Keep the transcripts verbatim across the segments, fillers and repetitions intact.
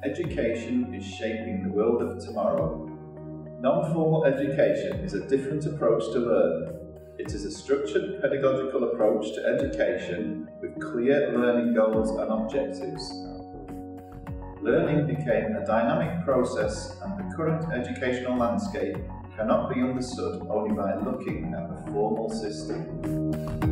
education is shaping the world of tomorrow. Non-formal education is a different approach to learning. It is a structured pedagogical approach to education with clear learning goals and objectives. Learning became a dynamic process, and the current educational landscape cannot be understood only by looking at the formal system.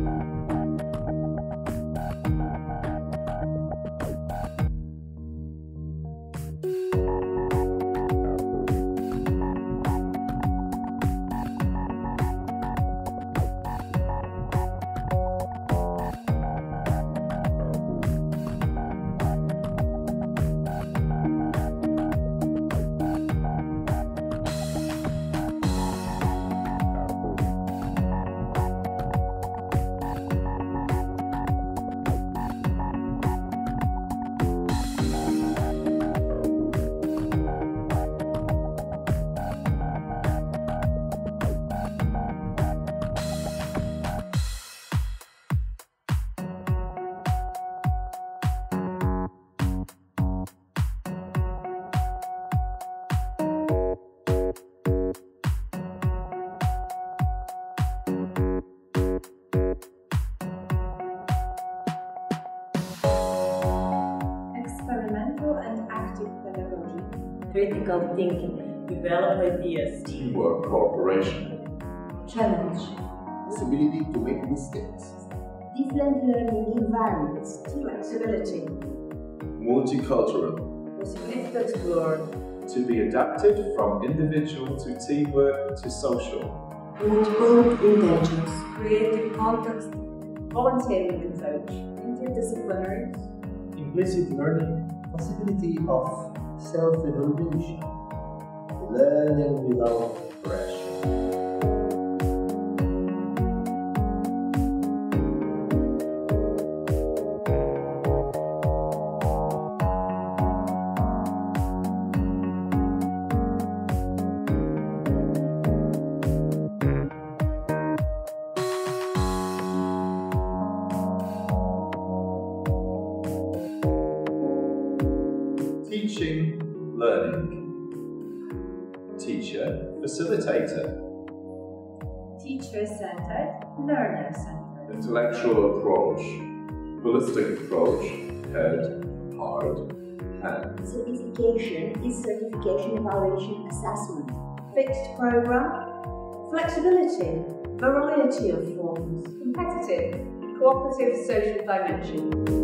Experimental and active pedagogy. Critical thinking. Develop ideas. Teamwork, cooperation. Challenge. Possibility to make mistakes. Different learning environments. Flexibility. Multicultural. Possibility to explore. To be adapted from individual to teamwork to social. Multiple intelligence. Creative context. Volunteering and coach. Interdisciplinary. Implicit learning. Possibility of self-evaluation. Learning without pressure. Teaching, learning. Teacher, facilitator. Teacher-centered, learner-centered. Intellectual approach. Holistic approach. Head, heart, hand. Certification is certification, evaluation, assessment. Fixed program. Flexibility. Variety of forms. Competitive. Cooperative social dimension.